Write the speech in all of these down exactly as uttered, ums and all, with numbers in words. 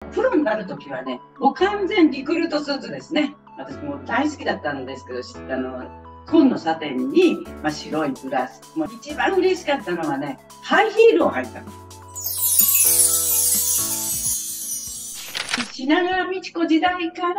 プロになるときはね、もう完全リクルートスーツですね。私も大好きだったんですけど、あの、紺のサテンに、まあ、白いブラス。もう一番嬉しかったのはね、ハイヒールを履いたの。品川美智子時代から、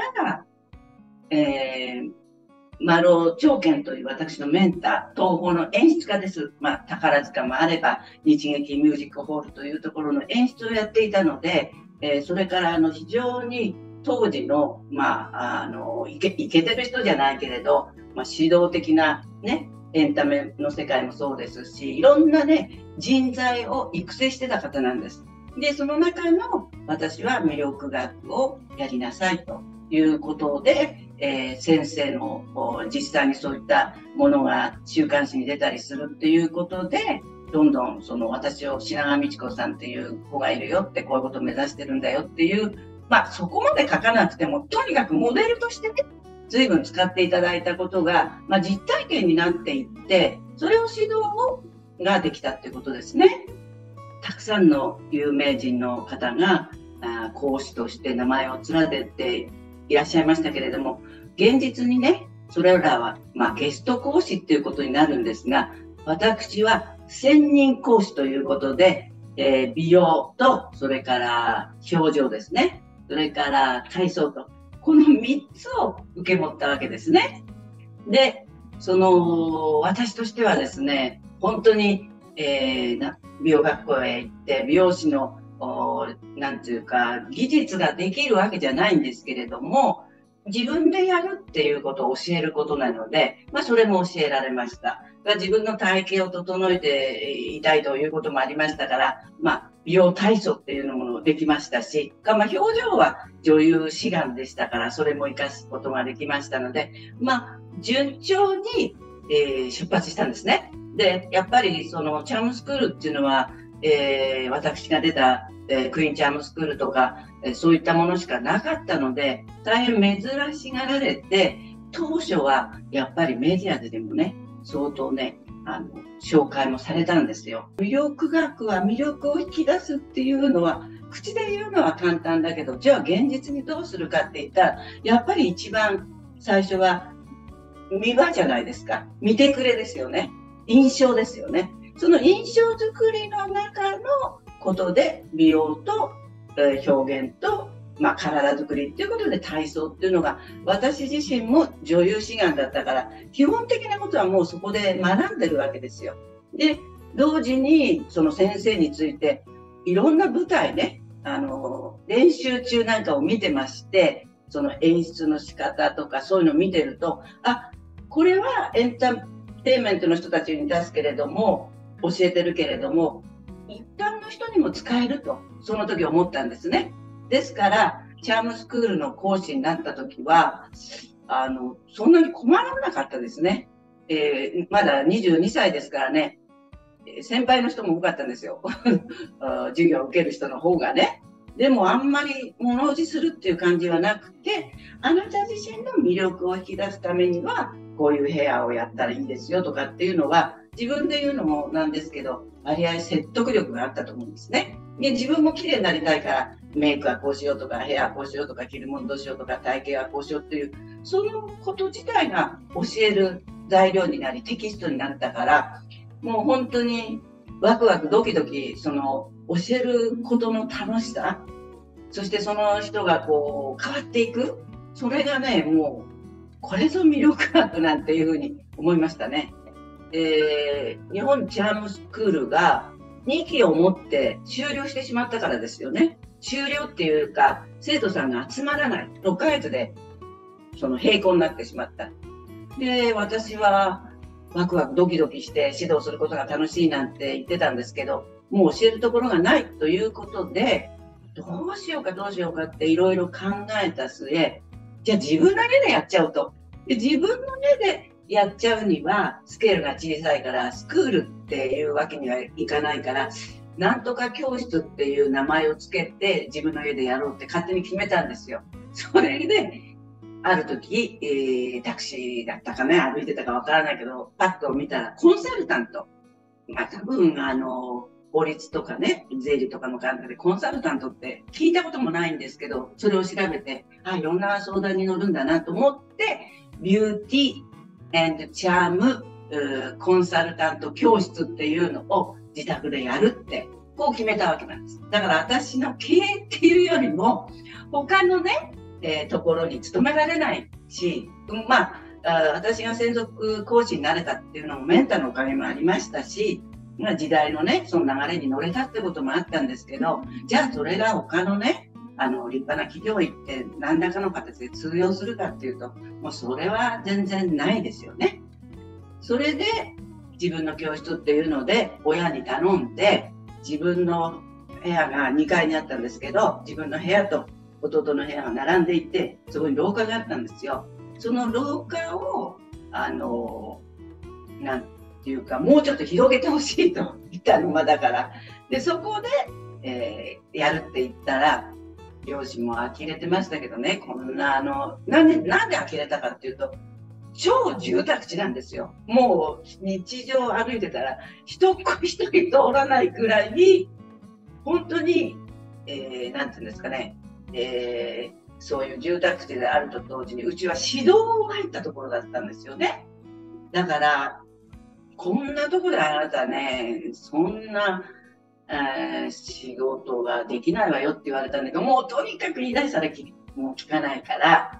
えー、丸尾長健という私のメンター、東宝の演出家です。まあ、宝塚もあれば、日劇ミュージックホールというところの演出をやっていたので、えー、それからあの非常に当時の、まあ、あのイケ、イケてる人じゃないけれど、まあ、指導的な、ね、エンタメの世界もそうですし、いろんな、ね、人材を育成してた方なんです。で、その中の私は魅力学をやりなさいということで、えー、先生の実際にそういったものが週刊誌に出たりするっていうことで、どんどんその私を品川美智子さんっていう子がいるよって、こういうことを目指してるんだよっていう、まあそこまで書かなくても、とにかくモデルとしてね、随分使っていただいたことが、まあ、実体験になっていって、それを指導ができたっていうことですね。たくさんの有名人の方があ講師として名前を連ねていらっしゃいましたけれども、現実にね、それらは、まあ、ゲスト講師っていうことになるんですが、私は専任講師ということで、えー、美容と、それから表情ですね、それから体操と、このみっつを受け持ったわけですね。で、その私としてはですね、本当に、えー、美容学校へ行って美容師のなんていうか技術ができるわけじゃないんですけれども、自分でやるっていうことを教えることなので、まあ、それも教えられました。自分の体型を整えていたいということもありましたから、まあ、美容体操っていうのもできましたし、まあ、表情は女優志願でしたから、それも活かすことができましたので、まあ、順調に、えー、出発したんですね。で、やっぱりそのチャームスクールっていうのは、えー、私が出た、えー、クイーンチャームスクールとか、えー、そういったものしかなかったので、大変珍しがられて、当初はやっぱりメディアででもね、相当ね、あの紹介もされたんですよ。魅力学は魅力を引き出すっていうのは、口で言うのは簡単だけど、じゃあ現実にどうするかって言ったら、やっぱり一番最初は見場じゃないですか。見てくれですよね。印象ですよね。その印象作りの中のことで美容と、えー、表現と、まあ、体作りっていうことで体操っていうのが、私自身も女優志願だったから、基本的なことはもうそこで学んでるわけですよ。で、同時にその先生についていろんな舞台ね、あの練習中なんかを見てまして、その演出の仕方とかそういうのを見てると、あ、これはエンターテインメントの人たちに出すけれども、教えてるけれども、一般の人にも使えると、その時思ったんですね。ですから、チャームスクールの講師になった時は、あの、そんなに困らなかったですね。えー、まだにじゅうにさいですからね、先輩の人も多かったんですよ。授業を受ける人の方がね。でもあんまり物おじするっていう感じはなくて、あなた自身の魅力を引き出すためには、こういうヘアをやったらいいですよとかっていうのは、自分で言うのもなんですけど、割合説得力があったと思うんですね。で、自分も綺麗になりたいから、メイクはこうしようとか、ヘアはこうしようとか、着るものどうしようとか、体型はこうしようっていう、そのこと自体が教える材料になり、テキストになったから、もう本当にワクワクドキドキ、その教えることの楽しさ、そしてその人がこう変わっていく、それがね、もうこれぞ魅力学なんていうふうに思いましたね。えー、日本チャームスクールがにきをもって終了してしまったからですよね。終了っていうか、生徒さんが集まらない。ろっかげつでその閉校になってしまった。で、私はワクワクドキドキして指導することが楽しいなんて言ってたんですけど、もう教えるところがないということで、どうしようかどうしようかっていろいろ考えた末、じゃあ自分の手でやっちゃうと。で、自分の手でやっちゃうにはスケールが小さいから、スクールっていうわけにはいかないから、なんとか教室っていう名前をつけて自分の家でやろうって勝手に決めたんですよ。それである時、えー、タクシーだったかね、歩いてたかわからないけど、パッと見たらコンサルタント。まあ多分、あの、 法律とかね、税理とかの関係でコンサルタントって聞いたこともないんですけど、それを調べて、あ、いろんな相談に乗るんだなと思って、ビューティー&チャームコンサルタント教室っていうのを自宅でやるって、こう決めたわけなんです。だから私の経営っていうよりも、他のね、えー、ところに勤められないし、まあ、あ私が専属講師になれたっていうのもメンターのおかげもありましたし、まあ、時代のね、その流れに乗れたってこともあったんですけど、じゃあそれが他のね、あの、立派な企業行って何らかの形で通用するかっていうと、もうそれは全然ないですよね。それで自分の教室っていうので親に頼んで、自分の部屋がにかいにあったんですけど、自分の部屋と弟の部屋が並んでいて、そこに廊下があったんですよ。その廊下を、あの、なんていうか、もうちょっと広げてほしいと言ったのがだから。で、そこで、えー、やるって言ったら、両親も呆れてましたけどね、こんな、あの、なんで、なんで呆れたかっていうと、超住宅地なんですよ。もう日常歩いてたら一人一人通らないくらいに、本当に、えー、なんていうんですかね、えー、そういう住宅地であると同時に、うちは指導が入ったところだったんですよね。だから、こんなところであなたね、そんな、えー、仕事ができないわよって言われたんだけど、もうとにかく言い出したらもう聞かないから、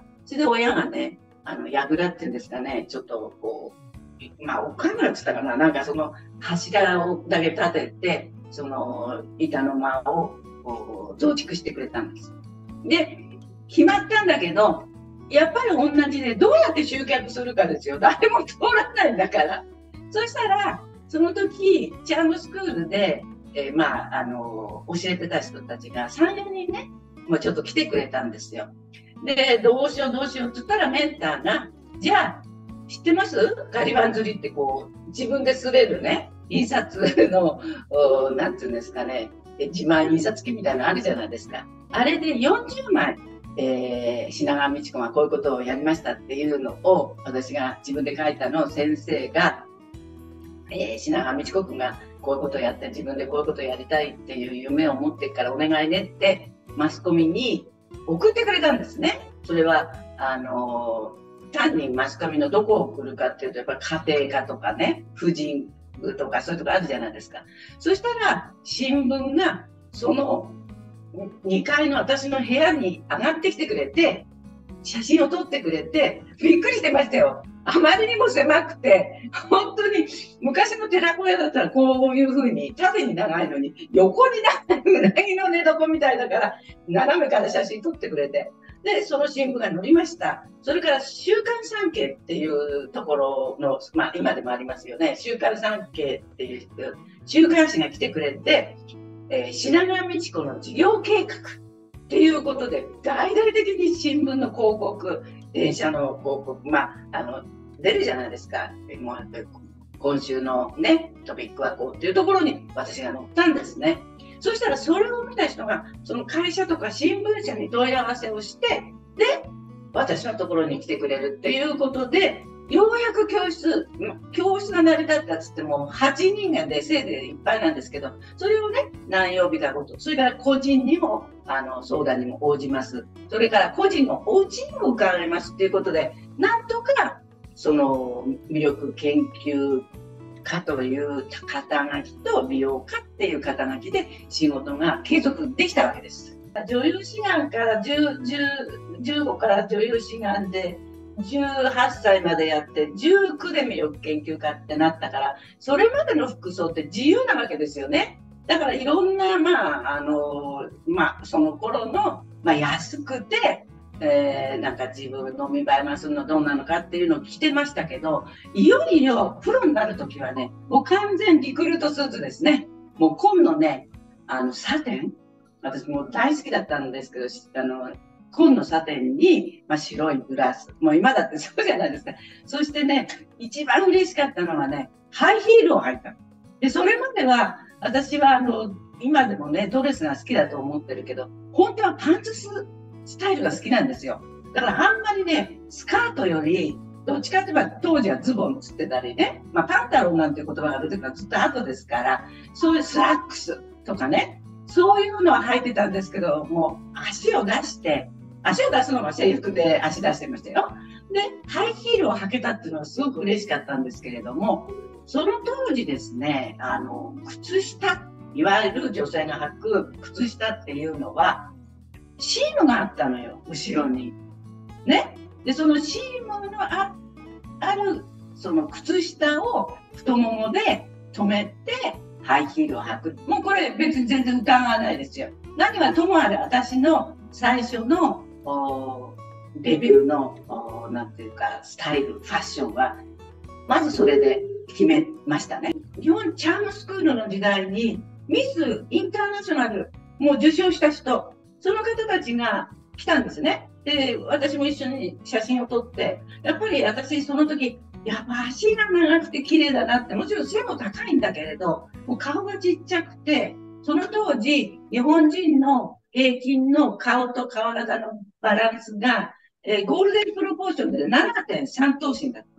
それで親がね、あの、櫓っていうんですかね、ちょっとこう、まあ、おかんがって言ったかな、なんかその柱をだけ立てて、その板の間をこう増築してくれたんです。で、決まったんだけど、やっぱり同じで、どうやって集客するかですよ。誰も通らないんだから。そしたら、その時、チャームスクールで、えー、まあ、あの、教えてた人たちがさん、よにんね、もうちょっと来てくれたんですよ。で、どうしようどうしようって言ったらメンターが、じゃあ、知ってますガリバン釣りってこう、自分で擦れるね、印刷の、なんていうんですかね、自前印刷機みたいなのあるじゃないですか。あれでよんじゅうまい、えー、品川美智子がこういうことをやりましたっていうのを、私が自分で書いたのを先生が、えー、品川美智子君がこういうことをやって自分でこういうことをやりたいっていう夢を持ってからお願いねってマスコミに送ってくれたんですね。それはあの単にマスコミのどこを送るかっていうと、やっぱり家庭科とかね、婦人部とかそういうとこあるじゃないですか。そしたら新聞がそのにかいの私の部屋に上がってきてくれて、写真を撮ってくれて、びっくりしてましたよ。あまりにも狭くて、本当に昔の寺子屋だったらこういう風に縦に長いのに横に長いうなぎの寝床みたいだから、斜めから写真撮ってくれて、でその新聞が載りました。それから週刊産経っていうところの、まあ、今でもありますよね、週刊産経っていう週刊誌が来てくれて、えー、品川美智子の事業計画っていうことで大々的に新聞の広告、電車の広告、まあ、あの出るじゃないですか。もう今週のねトピックはこうっていうところに私が載ったんですね。そしたらそれを見た人がその会社とか新聞社に問い合わせをして、で私のところに来てくれるっていうことで、ようやく教室教室が成り立ったっつってもはちにんがでせいでいっぱいなんですけど、それをね何曜日かごと、それから個人にもあの相談にも応じます。それから個人のお家にも伺いますっていうことで、なんとかその魅力研究家という肩書きと美容家っていう肩書きで仕事が継続できたわけです。女優志願からじゅう、じゅう、じゅうごから女優志願でじゅうはっさいまでやってじゅうきゅうで魅力研究家ってなったから、それまでの服装って自由なわけですよね。だからいろんな、まああのまあ、その頃の、まあ、安くて、えー、なんか自分の見栄えますのどんなのかっていうのを着てましたけど、いよいよプロになるときはね、もう完全リクルートスーツですね。もう紺のね、あのサテン、私も大好きだったんですけど、あの紺のサテンに、まあ、白いブラス、もう今だってそうじゃないですか。そしてね、一番嬉しかったのはね、ハイヒールを履いた。でそれまでは私はあの今でもねドレスが好きだと思ってるけど、本当はパンツススタイルが好きなんですよ。だからあんまりねスカートよりどっちかって言えば当時はズボンつってたりね、まあ、パンタロンなんて言葉が出てくるのはずっと後ですから、そういうスラックスとかね、そういうのは履いてたんですけど、もう足を出して、足を出すのが制服で足出してましたよ。で、ハイヒールを履けたっていうのはすごく嬉しかったんですけれども、その当時ですね、あの、靴下、いわゆる女性が履く靴下っていうのは、シームがあったのよ、後ろに。ね。で、そのシームのあある、その靴下を太ももで留めて、ハイヒールを履く。もうこれ別に全然疑わないですよ。何はともあれ私の最初のデビューのなんていうかスタイル、ファッションはまずそれで決めましたね。日本チャームスクールの時代にミスインターナショナルも受賞した人、その方たちが来たんですね。で、私も一緒に写真を撮って、やっぱり私その時、やっぱ足が長くて綺麗だなって、もちろん背も高いんだけれど、もう顔がちっちゃくて、その当時、日本人の平均の顔と体のバランスが、えー、ゴールデンプロポーションで ななてんさん 頭身だった。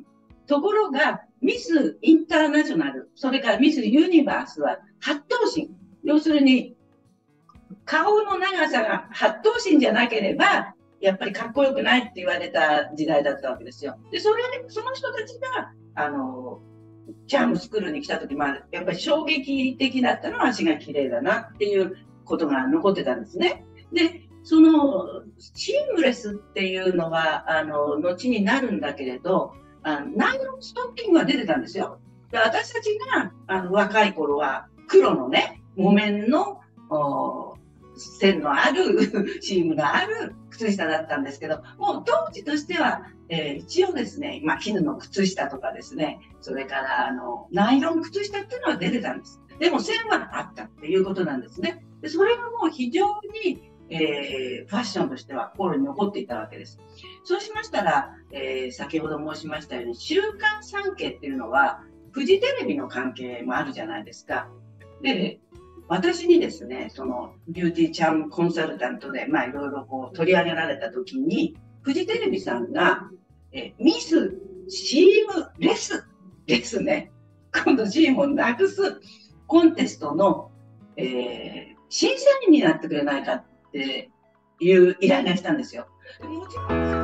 ところが、ミスインターナショナル、それからミスユニバースははち頭身。要するに、顔の長さがはち頭身じゃなければ、やっぱりかっこよくないって言われた時代だったわけですよ。で、それで、その人たちが、あの、チャームスクールに来た時、まあ、やっぱり衝撃的だったのは足が綺麗だなっていうことが残ってたんですね。で、その、シームレスっていうのは、あの、後になるんだけれど、あのナイロンストッキングが出てたんですよ。で、私たちが、あの、若い頃は、黒のね、木綿の、線のあるシームのある靴下だったんですけど、もう当時としては、えー、一応ですね、まあ、絹の靴下とかですね、それからあのナイロン靴下っていうのは出てたんです。でも線はあったっていうことなんですね。でそれがもう非常に、えー、ファッションとしては心に残っていたわけです。そうしましたら、えー、先ほど申しましたように、週刊産経っていうのは、フジテレビの関係もあるじゃないですか。で、私にですね、そのビューティーチャームコンサルタントで、まあいろいろこう取り上げられたときに、フジテレビさんが、えミスシームレスですね、今度シームをなくすコンテストの、えー、審査員になってくれないかっていう依頼が来たんですよ。もちろん